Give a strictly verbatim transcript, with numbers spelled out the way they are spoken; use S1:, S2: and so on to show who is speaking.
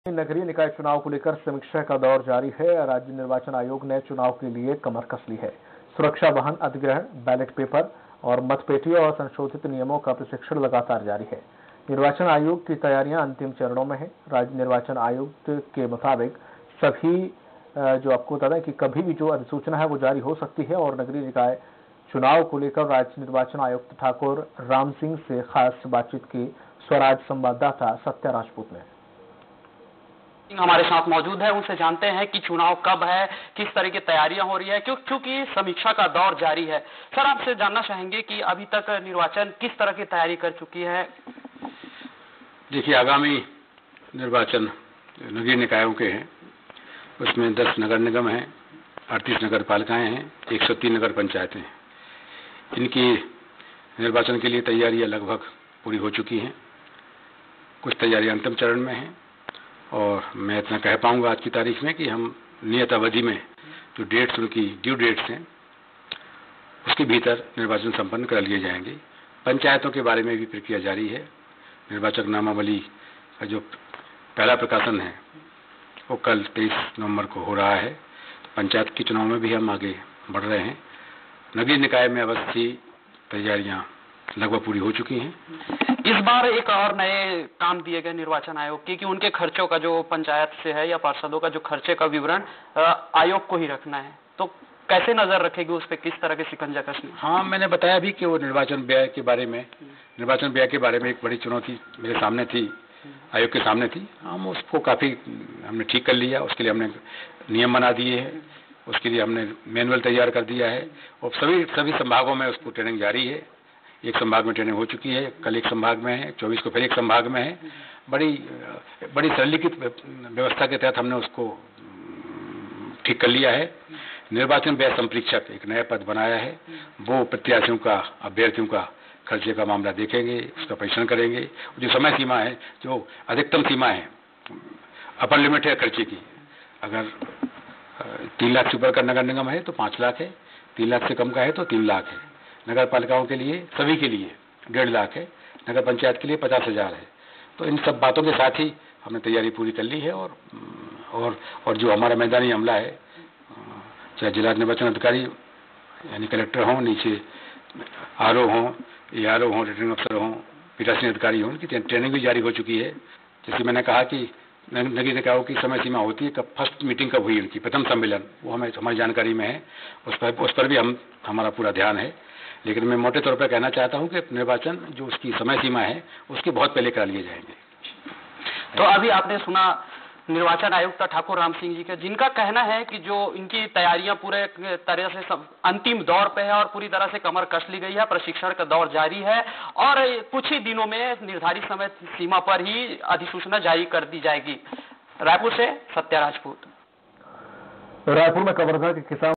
S1: नगरीय निकाय चुनाव को लेकर समीक्षा का दौर जारी है। राज्य निर्वाचन आयोग ने चुनाव के लिए कमर कस ली है। सुरक्षा वाहन अधिग्रहण, बैलेट पेपर और मतपेटी और संशोधित नियमों का प्रशिक्षण लगातार जारी है। निर्वाचन आयोग की तैयारियां अंतिम चरणों में है। राज्य निर्वाचन आयुक्त के मुताबिक सभी जो आपको बता दें कि कभी भी जो अधिसूचना है वो जारी हो सकती है और नगरीय निकाय चुनाव को लेकर राज्य निर्वाचन आयुक्त ठाकुर राम सिंह से खास बातचीत की स्वराज संवाददाता सत्या राजपूत ने।
S2: हमारे साथ मौजूद है, उनसे जानते हैं कि चुनाव कब है, किस तरह की तैयारियां हो रही है, क्यों क्योंकि समीक्षा का दौर जारी है। सर, आपसे जानना चाहेंगे कि अभी तक निर्वाचन किस तरह की तैयारी कर चुकी है?
S3: देखिए, आगामी निर्वाचन नगरीय निकायों के हैं, उसमें दस नगर निगम हैं, अड़तीस नगर पालिकाएं हैं, एक सौ तीन नगर पंचायतें हैं। इनकी निर्वाचन के लिए तैयारियां लगभग पूरी हो चुकी हैं। कुछ तैयारियां अंतिम चरण में हैं और मैं इतना कह पाऊंगा आज की तारीख में कि हम नियत अवधि में जो डेट्स उनकी ड्यू डेट्स हैं उसके भीतर निर्वाचन संपन्न कर लिए जाएंगे। पंचायतों के बारे में भी प्रक्रिया जारी है। निर्वाचक नामावली का जो पहला प्रकाशन है वो कल तेईस नवंबर को हो रहा है। पंचायत के चुनाव में भी हम आगे बढ़ रहे हैं। नगरीय निकाय में अवश्य ही तैयारियां लगभग पूरी हो चुकी हैं।
S2: इस बार एक और नए काम दिए गए निर्वाचन आयोग की कि उनके खर्चों का जो पंचायत से है या पार्षदों का जो खर्चे का विवरण आयोग को ही रखना है, तो कैसे नजर रखेगी उस पर, किस तरह के शिकंजा कसनी?
S3: हाँ, मैंने बताया भी कि वो निर्वाचन व्यय के बारे में निर्वाचन व्यय के बारे में एक बड़ी चुनौती मेरे सामने थी, आयोग के सामने थी। हम उसको काफी हमने ठीक कर लिया। उसके लिए हमने नियम बना दिए हैं, उसके लिए हमने मैनुअल तैयार कर दिया है और सभी सभी संभागों में उसको ट्रेनिंग जारी है। एक संभाग में ट्रेनिंग हो चुकी है, कल एक संभाग में है, चौबीस को फिर एक संभाग में है। बड़ी बड़ी सरलीकृत व्यवस्था के तहत हमने उसको ठीक कर लिया है। निर्वाचन व्यय संप्रेक्षक एक नया पद बनाया है, वो प्रत्याशियों का, अभ्यर्थियों का खर्चे का मामला देखेंगे, उसका परीक्षण करेंगे। जो समय सीमा है, जो अधिकतम सीमा है, अपर लिमिट है खर्चे की, अगर तीन लाख से ऊपर का नगर निगम है तो पाँच लाख है, तीन लाख से कम का है तो तीन लाख है। नगर पालिकाओं के लिए, सभी के लिए डेढ़ लाख है, नगर पंचायत के लिए पचास हजार है। तो इन सब बातों के साथ ही हमने तैयारी पूरी कर ली है और और और जो हमारा मैदानी अमला है, चाहे जिला निर्वाचन अधिकारी यानी कलेक्टर हों, नीचे आर ओ हों, ए आर ओ हों, रिटर्निंग अफसर हों, पीठासीन अधिकारी हों, उनकी ट्रेनिंग भी जारी हो चुकी है। जैसे मैंने कहा कि नगरीय निकायों की समय सीमा होती है, कब फर्स्ट मीटिंग कब हुई उनकी, प्रथम सम्मेलन, वो हमें हमारी जानकारी में है। उस पर उस पर भी हम हमारा पूरा ध्यान है। लेकिन मैं मोटे तौर पर कहना चाहता हूं कि निर्वाचन जो उसकी समय सीमा है उसके बहुत पहले करा लिए जाएंगे।
S2: तो अभी आपने सुना निर्वाचन आयुक्त ठाकुर राम सिंह जी का, जिनका कहना है कि जो इनकी तैयारियां पूरे तरह से सब अंतिम दौर पे है और पूरी तरह से कमर कस ली गई है, प्रशिक्षण का दौर जारी है और कुछ ही दिनों में निर्धारित समय सीमा पर ही अधिसूचना जारी कर दी जाएगी। रायपुर से सत्या राजपूत।
S1: रायपुर में कवर्धा के किसान